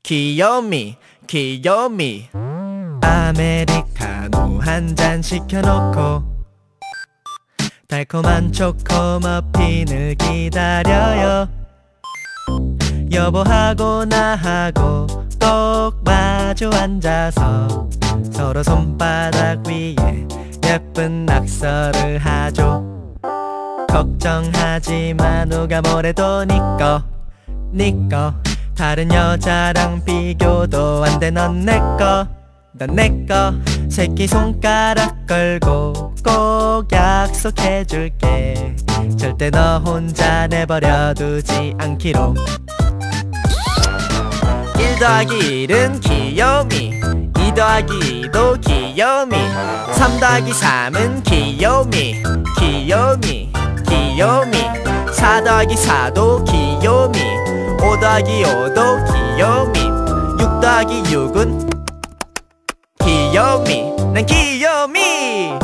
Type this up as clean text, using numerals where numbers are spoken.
귀요미 귀요미. 아메리카노 한 잔 시켜놓고 달콤한 초코 머핀을 기다려요. 여보하고 나하고 꼭 마주 앉아서 서로 손바닥 위에 예쁜 낙서를 하죠. 걱정하지마, 누가 뭐래도 니꺼 니꺼. 다른 여자랑 비교도 안 돼. 넌 내꺼 넌 내꺼. 새끼손가락 걸고 꼭 약속해줄게. 절대 너 혼자 내버려 두지 않기로. 1 더하기 1은 귀요미, 2 더하기 2도 귀요미, 3 더하기 3은 귀요미 귀요미 귀요미. 4 더하기 4도 귀요미, 5 더하기 5도 귀요미, 6 더하기 6은 귀요미. 난 귀요미.